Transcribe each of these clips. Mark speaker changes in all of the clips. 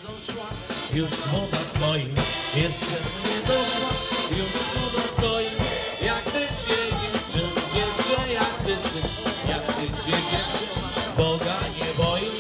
Speaker 1: doszła, już woda stoi, jeszcze nie doszła, już woda stoi. Jak ty się dziewczę, jak ty się dziewczę, Boga nie boi.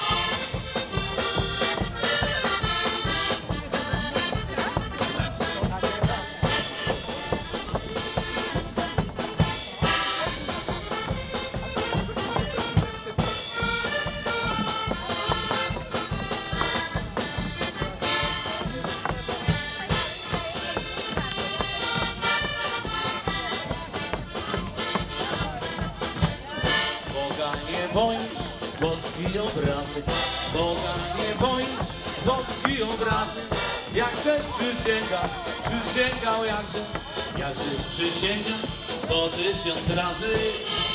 Speaker 1: Bądź boski obrazy, Boga nie bądź boski obrazy. Jakżeś przysięgał, jakżeś przysięgał po 1000 razy.